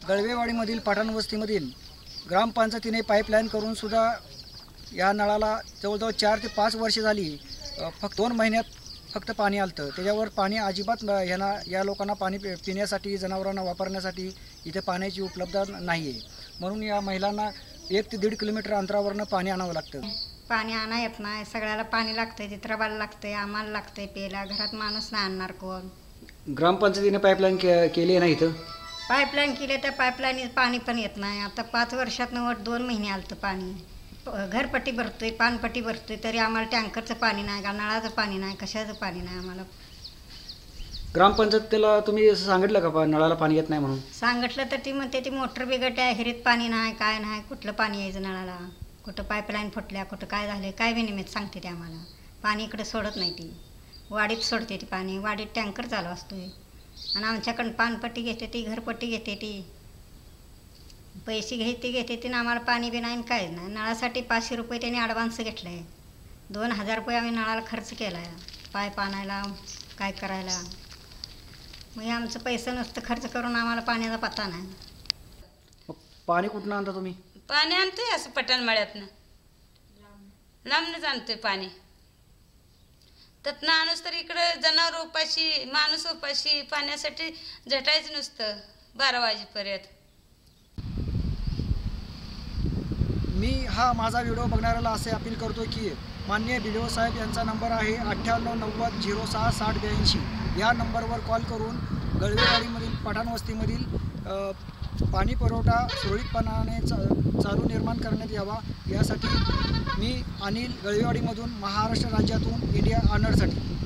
गळवेवाडीमधील पाटणवस्तीमधील ग्रामपंचायतीने पाईपलाईन करून सुद्धा या नळाला जवळजवळ 4 ते 5 वर्षे झाली, फक्त 2 महिन्यात फक्त पाणी आलं. त्याच्यावर पाणी अजिबात या लोकांना पाणी पिण्यासाठी, जनावरांना वापरण्यासाठी इथे पाण्याची उपलब्धता नाही आहे. म्हणून या महिलांना 1 ते 1.5 किलोमीटर अंतरावरनं पाणी आणावं लागतं. पाणी आणा येत नाही, सगळ्याला पाणी लागतंय, चित्रबाला लागतंय, आम्हाला लागतंय प्यायला, घरात माणूस नाही आणणार कोण. ग्रामपंचायतीने पाईपलाईन केली आहे ना इथं? पाईपलाईन केली तर पाईपलाईन पाणी पण येत नाही. आता 5 वर्षातनं 2 महिने आलं पाणी. घरपट्टी भरतोय, पाणपट्टी भरतोय, तरी आम्हाला टँकरचं पाणी नाही, का नळाचं पाणी नाही, कशाचं पाणी नाही आम्हाला. ग्रामपंचायतीला तुम्ही सांगितलं का नळाला पाणी येत नाही म्हणून? सांगितलं तर ती म्हणते ती मोटर बिघडते, हिरीत पाणी नाही, काय नाही, कुठलं पाणी यायचं नळाला, कुठं पाईपलाईन फुटल्या, कुठं काय झालं, काय बी निमित्त सांगते ते आम्हाला. पाणी इकडे सोडत नाही ती, वाडीत सोडते ती पाणी, वाडीत टँकर चालू असतोय. आणि आमच्याकडून पाणपट्टी घेते ती, घरपट्टी घेते ती, पैसे घेते ती, आम्हाला पाणी बी नाही, काय नाही. नळासाठी 500 रुपये त्यांनी ॲडव्हान्स घेतलं आहे. 2000 रुपये आम्ही नळाला खर्च केला आहे, पाईप आणायला, काय करायला. मग हे आमचं पैसे नुसतं खर्च करून आम्हाला पाण्याचा पत्ता नाही. पाणी कुठून आणता तुम्ही? पाणी आणतोय असं पटणमळ्यातनं, लांबनंच आणतोय पाणी. त्यात माणूस तर इकडं जनावर उपाशी, माणूस उपाशी, पाण्यासाठी झटायचं नुसतं 12 वाजेपर्यंत. मी हा माझा व्हिडिओ बघणाऱ्याला असे अपील करतो की माननीय BDO साहेब यांचा नंबर आहे 9890066082. या नंबरवर कॉल करून गळवेवाडीमधील पाटणवस्तीमधील पाणी पुरवठा सुरळीतपणाने चालू निर्माण करण्यात यावा, यासाठी मी अनिल गळवेवाडीमधून महाराष्ट्र राज्यातून इंडिया अनहर्डसाठी.